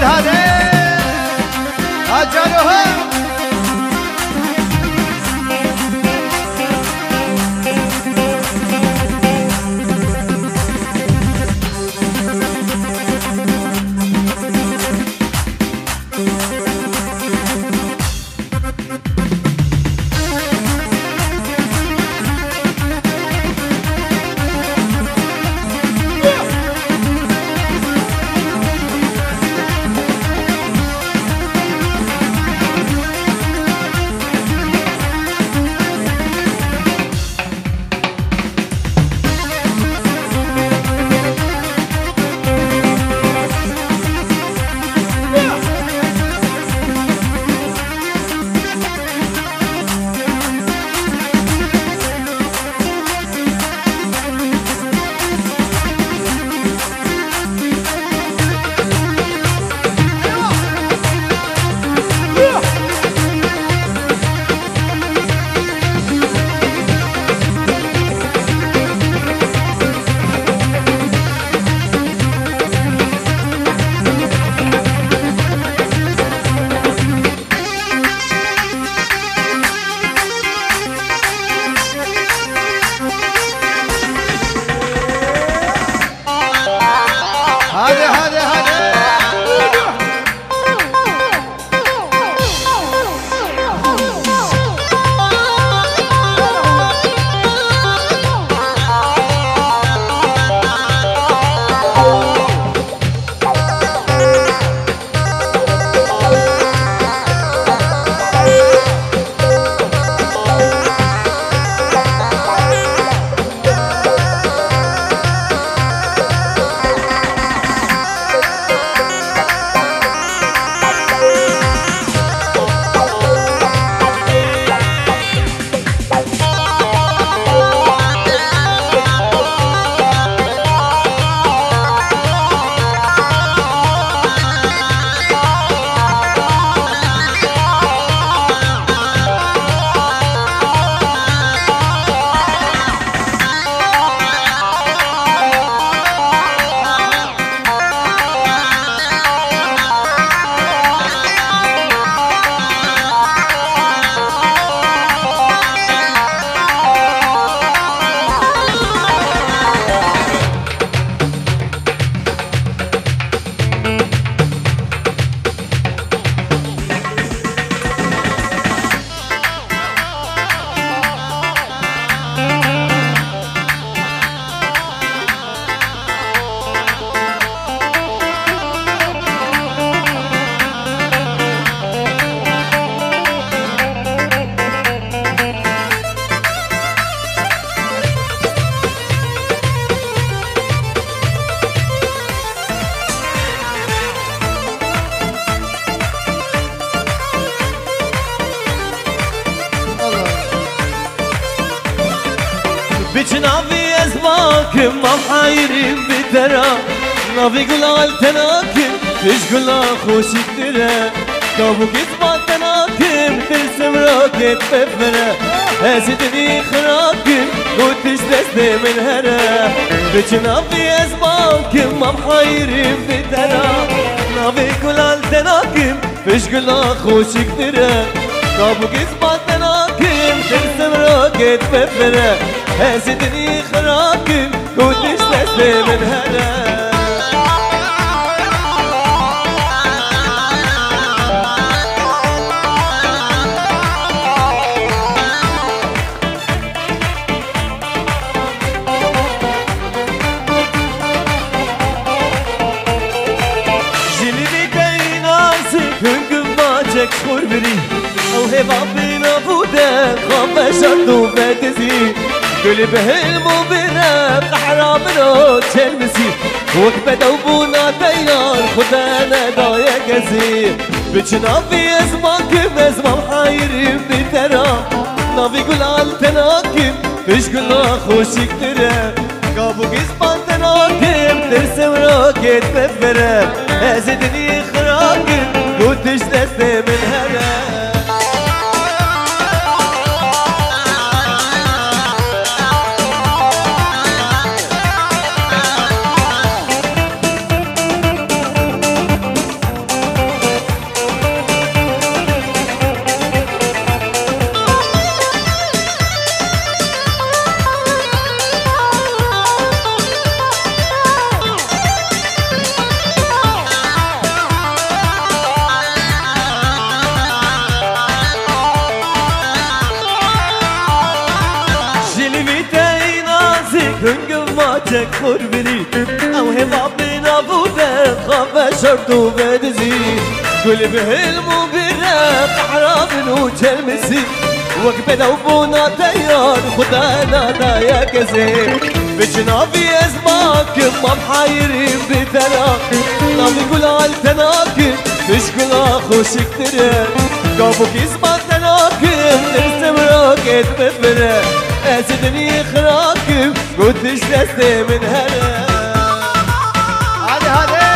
هذه أجلها بجنابي أزماكم ما محايرين بترى نافي قلال تناكم فيش قلا خوشك ترى كابوك إثبات تناكم ترسم راكت بفرة هزدني خراكم وتشتسني من هرا بجنابي أزماكم ما محايرين بترى نافي قلال تناكم فيش قلا خوشك ترى كابوك إثبات تناكم ترسم راكت بفرة هزدني خراكم وتشتسني من هلا جلدي كاي ناسك هنقم باجك خربري او هبابي نفوده خام شرطو باتزي قلبه المبينة بحرام روت شلمسي وكبة وبونا تيار خدانا دايا كزي بجنافي ازماكم ازمام حايرين بترى نافي قلال تناكم فيش قلنا خوشك ترى كابوك اسبان تناكم ترسم راكت بفرة هزدني خراكم وتشتسني من هلا باجك خربري او هبابي نابوده خاف شرطو بدزي كل بهلمو براق حرام وجلمسي وقبل وبونا تيار خدانا دا يا كزي بجنابي ازماك ما محايرين بتلاك نامي قول عالتناك تشكل اخوش كتير قابوك ازمان تناك نرسمراك اتبفر ازدني خراك قلتش دستي من هلا هذا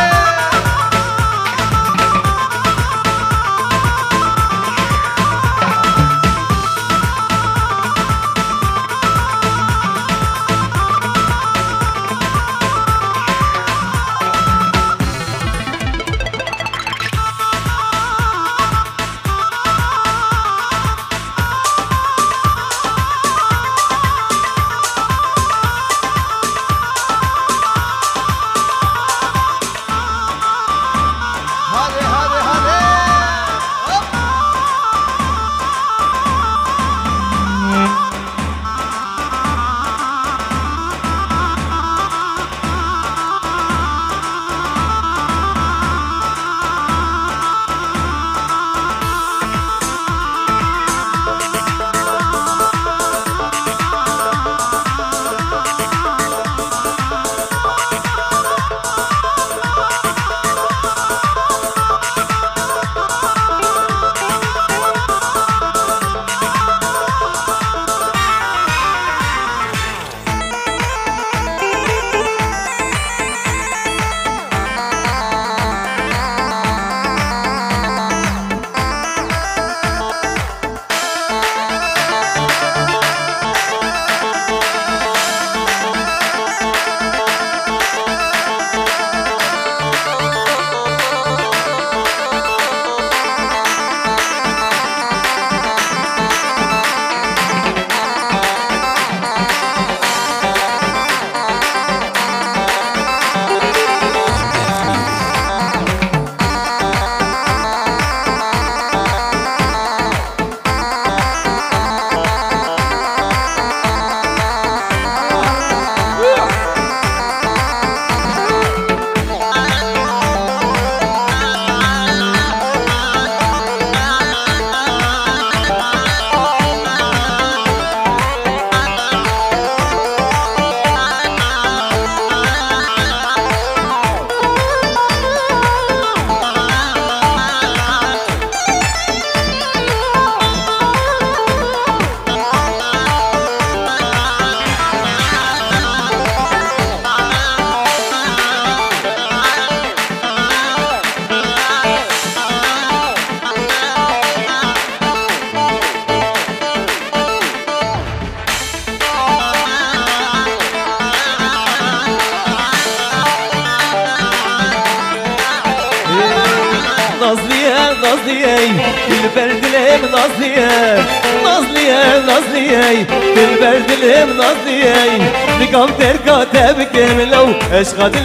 البردلم نازلية نازلية نازلية البردلم نازلية نقام تركا تبكي ملو اشغد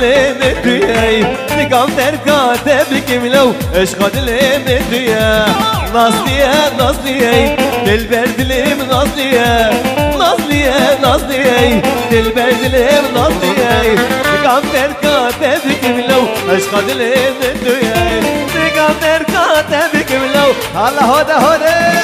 لمدوية نقام تركا تبكي ملو اشغد لمدوية نازلية نازلية البردلم نازلية نازلية نازلية البردلم نازلية نقام تركا تبكي ملو اشغد لمدوية نقام تركا تبكي ملو هلا هودا هودا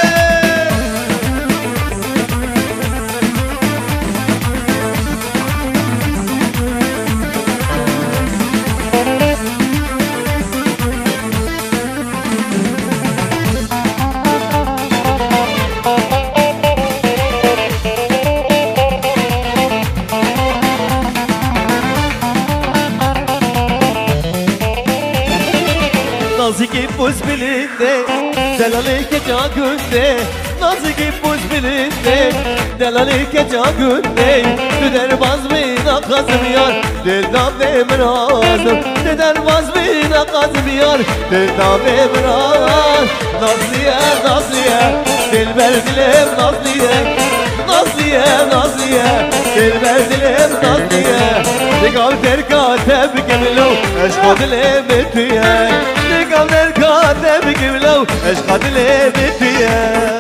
Nazik buz bilinde, delalike cagünde. Nazik buz bilinde, delalike cagünde. Düder bazmina kazım yar, dildan demrazım. Düder bazmina kazım yar, dildan demraz. Nazliye, Nazliye, dilber dilem Nazliye. Nazliye, Nazliye, dilber dilem Nazliye. Digal terka tebrik emilo, eşkod lemetiye. Digal terka tebrik emilo, eşkod lemetiye.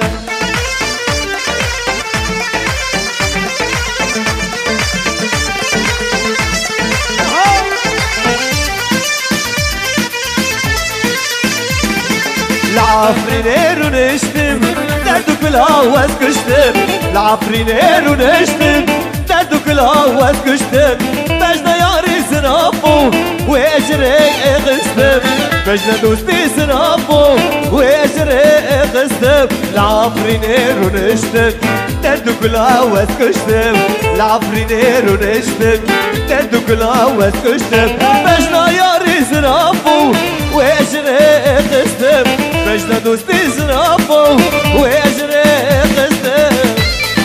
العفرينير ونشتم دردو كل هواز كشتم العفرينير ونشتم دردو كل هواز كشتم بجنا ياري سنافو واجري اغستم بجنا دوستي سنافو واجري اغستم العفرينير ونشتم دردو كل هواز كشتم العفرينير ونشتم دردو كل هواز كشتم بجنا ياري سنافو واجري اغستم بجنا دوستي سنافو واجري اغستم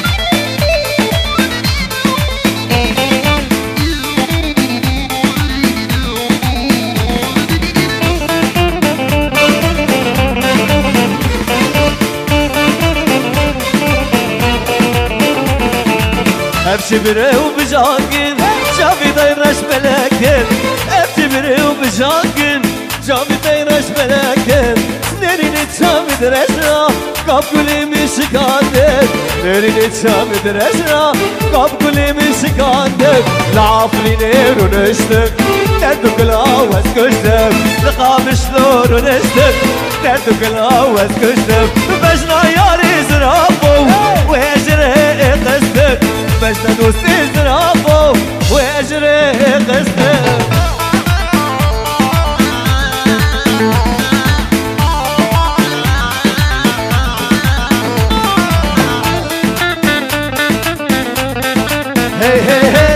ابشي بري وبجاكن شافي دايرش ملاكن ابشي بري وبجاكن شافي دايرش ملاكن نريني شافي درشنا قاب كلي مشكاتك نريني شافي درشنا قاب كلي مشكاتك العفرينير ونشتك دردو كل هواز كشتك لقاب شلور ونشتك دردو كل هواز كشتك بجنا ياري زرافو وهجري قصتك بجنا دوستي زرافو واجري قصتك هي هي هي